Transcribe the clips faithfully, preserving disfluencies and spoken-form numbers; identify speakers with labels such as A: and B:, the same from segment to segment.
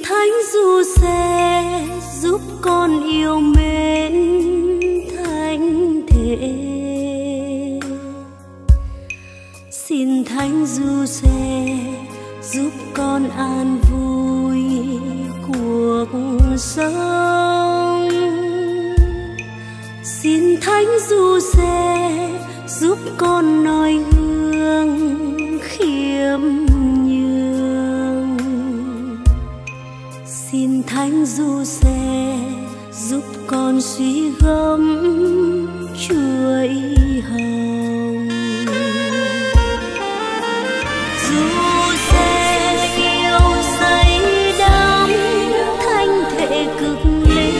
A: thánh du xe giúp con yêu mến thánh thể. Xin thánh du xe giúp con an vui cuộc sống. Xin thánh du xe giúp con noi gương khiêm nhường. Xin thánh du xe giúp con suy gẫm chuỗi hồng. Du xe yêu say đắm thánh thể cực linh.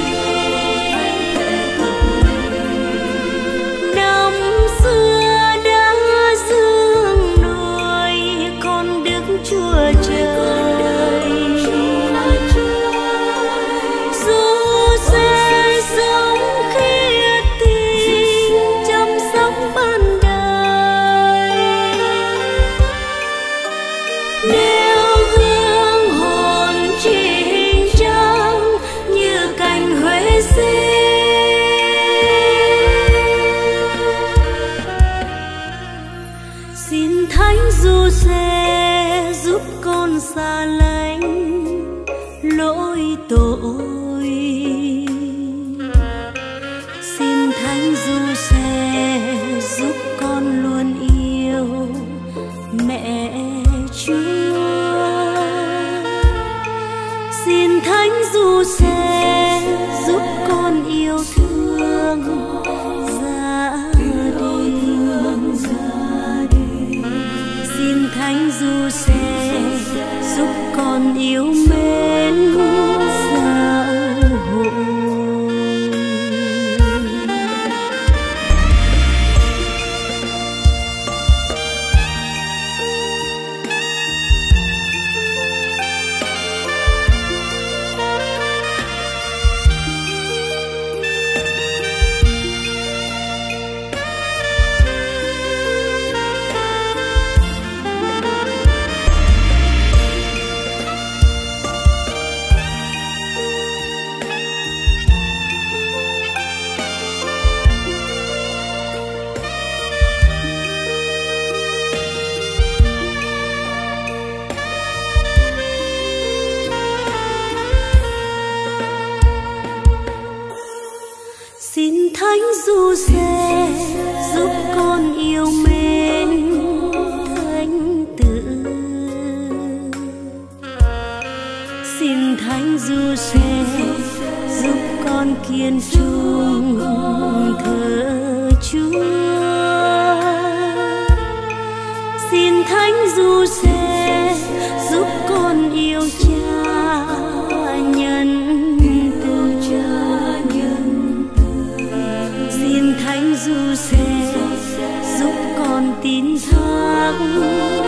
A: Năm xưa đã dương nuôi con Đức Chúa Trời. Xin thánh du xe giúp con xa lánh lỗi tội. Xin thánh du xe giúp con luôn yêu mẹ Chúa. Xin thánh du xe giúp con yêu thương gia đình. Xin thánh du xe giúp con yêu mến xã hội. Xin thánh du xe giúp con yêu mến thánh tử. Xin thánh du xe giúp con kiên trung thờ Chúa. Xin thánh du xe giúp con yêu cha nhân từ. Xin thánh du xe giúp con tín thác